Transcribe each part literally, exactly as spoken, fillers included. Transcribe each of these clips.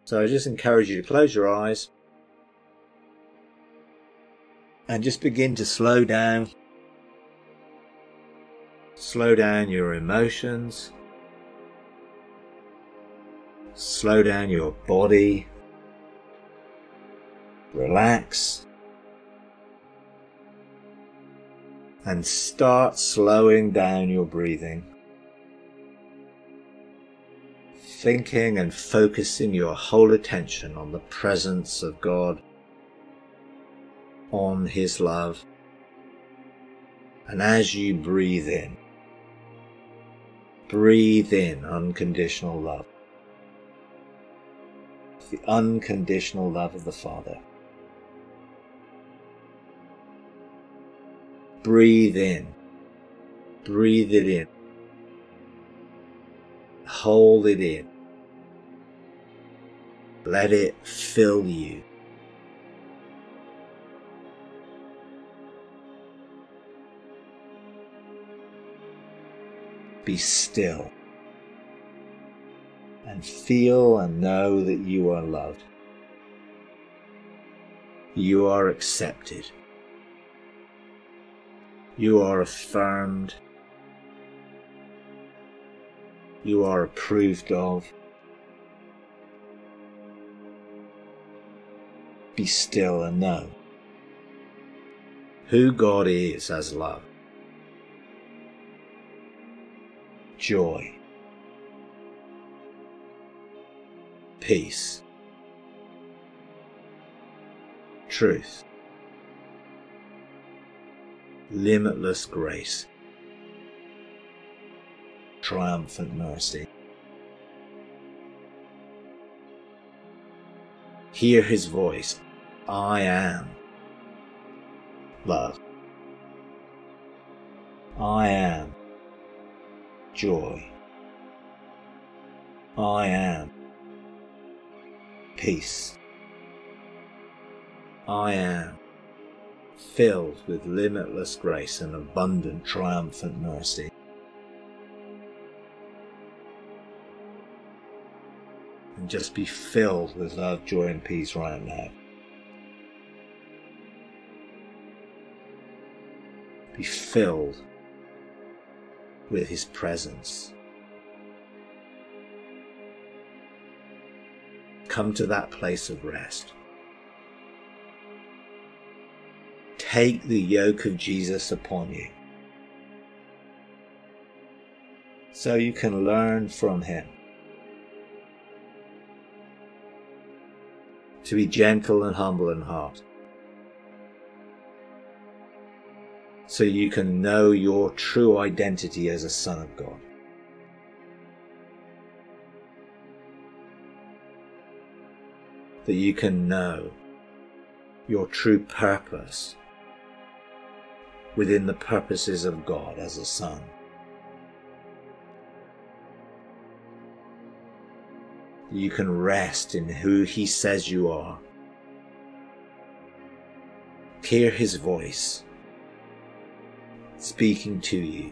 So I just encourage you to close your eyes and just begin to slow down. Slow down your emotions. Slow down your body. Relax. And start slowing down your breathing. Thinking and focusing your whole attention on the presence of God, on His love. And as you breathe in, breathe in unconditional love. The unconditional love of the Father. Breathe in. Breathe it in. Hold it in. Let it fill you. Be still and feel and know that you are loved. You are accepted. You are affirmed. You are approved of. Be still and know who God is as love. Joy. Peace. Truth. Limitless grace. Triumphant mercy. Hear His voice. I am love. I am joy. I am peace. I am filled with limitless grace and abundant triumphant mercy. And just be filled with love, joy and peace right now. Be filled with His presence. Come to that place of rest. Take the yoke of Jesus upon you, so you can learn from Him to be gentle and humble in heart, so you can know your true identity as a son of God. That you can know your true purpose within the purposes of God as a son. You can rest in who He says you are. Hear His voice speaking to you.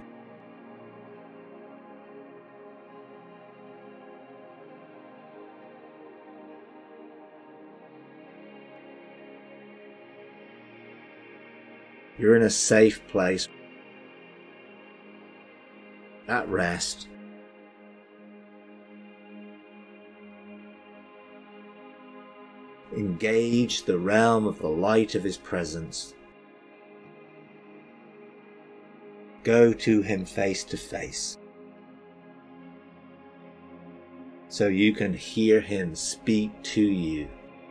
You're in a safe place, at rest. Engage the realm of the light of His presence. Go to Him face to face, so you can hear Him speak to you,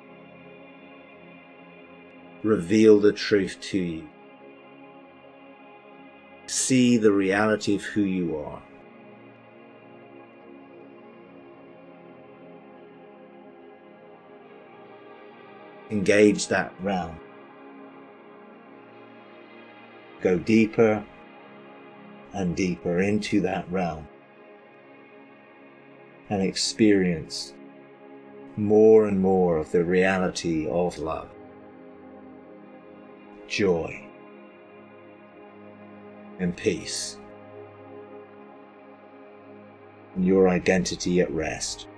reveal the truth to you. See the reality of who you are. Engage that realm. Go deeper and deeper into that realm and experience more and more of the reality of love, joy, and peace, and your identity at rest.